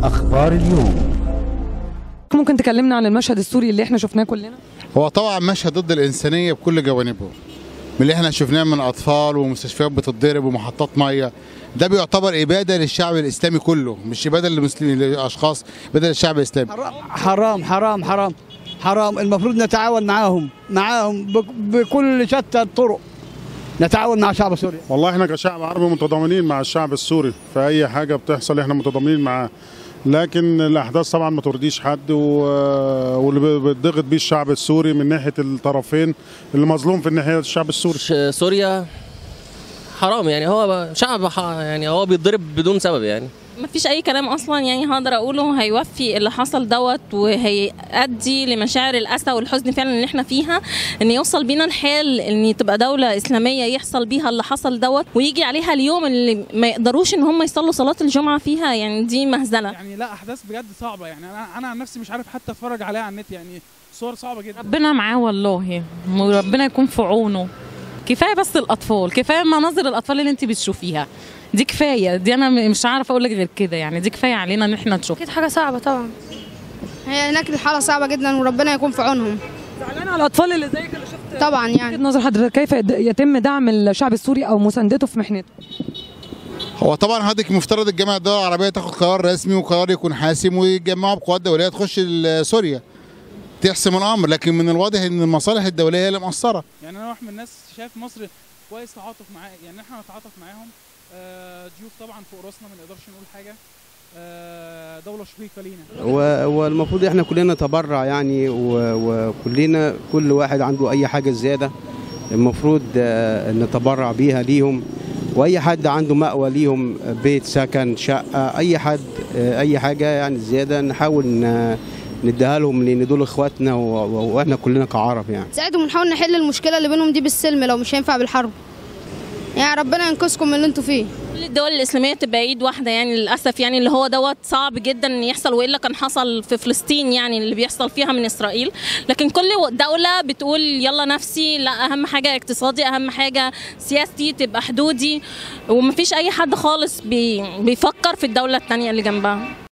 أخبار اليوم. ممكن تكلمنا عن المشهد السوري اللي احنا شفناه كلنا؟ هو طبعا مشهد ضد الإنسانية بكل جوانبه، من اللي احنا شفناه من أطفال ومستشفيات بتتضرب ومحطات مية. ده بيعتبر إبادة للشعب الإسلامي كله، مش إبادة للمسلمين للأشخاص، إبادة للشعب الإسلامي. حرام حرام حرام حرام. المفروض نتعاون معاهم بكل شتى الطرق، نتعاون مع شعب سوريا. والله احنا كشعب عربي متضامنين مع الشعب السوري، فأي حاجة بتحصل احنا متضامنين معاه، لكن الأحداث طبعا ما ترضيش حد، واللي بيتضغط بيه الشعب السوري من ناحية الطرفين، اللي مظلوم في الناحية الشعب السوري. سوريا حرام، يعني هو شعب يعني هو بيتضرب بدون سبب، يعني ما فيش اي كلام اصلا، يعني هقدر اقوله هيوفي اللي حصل دوت، وهيؤدي لمشاعر الاسى والحزن فعلا اللي احنا فيها، ان يوصل بينا الحال ان تبقى دوله اسلاميه يحصل بيها اللي حصل دوت، ويجي عليها اليوم اللي ما يقدروش ان هم يصلوا صلاه الجمعه فيها. يعني دي مهزله، يعني لا، احداث بجد صعبه. يعني انا عن نفسي مش عارف حتى اتفرج عليها على النت، يعني صور صعبه جدا. ربنا معاه والله، وربنا يكون في عونه. كفايه بس الاطفال، كفايه مناظر الاطفال اللي انت بتشوفيها دي، كفايه دي، انا مش عارفه اقول لك غير كده، يعني دي كفايه علينا ان احنا نشوف. اكيد حاجه صعبه طبعا، هي هناك الحاله صعبه جدا، وربنا يكون في عونهم. زعلان على الاطفال اللي زيك اللي شفت طبعا. يعني نظر حضرتك كيف يتم دعم الشعب السوري او مساندته في محنته؟ هو طبعا حضرتك مفترض الجامعة الدول العربية تاخد قرار رسمي وقرار يكون حاسم، ويجمعوا بقوات دولية تخش سوريا تحسم الامر، لكن من الواضح ان المصالح الدوليه هي اللي مقصره. يعني انا واحد من الناس شايف مصر كويس تعاطف معاه، يعني احنا نتعاطف معاهم. ضيوف طبعا فوق راسنا، ما نقدرش نقول حاجه. دوله شقيقه لينا، والمفروض احنا كلنا نتبرع يعني، وكلنا كل واحد عنده اي حاجه زياده المفروض نتبرع بيها ليهم، واي حد عنده مأوى ليهم، بيت، سكن، شقه، اي حد اي حاجه يعني زياده نحاول نديها لهم، لان دول اخواتنا واحنا كلنا كعرب يعني. نساعدهم ونحاول نحل المشكله اللي بينهم دي بالسلم لو مش هينفع بالحرب. يعني ربنا ينقذكم من اللي انتوا فيه. كل الدول الاسلاميه تبقى ايد واحده، يعني للاسف يعني اللي هو دوت صعب جدا ان يحصل، والا كان حصل في فلسطين يعني اللي بيحصل فيها من اسرائيل. لكن كل دوله بتقول يلا نفسي، لا اهم حاجه اقتصادي، اهم حاجه سياستي، تبقى حدودي، ومفيش اي حد خالص بيفكر في الدوله الثانيه اللي جنبها.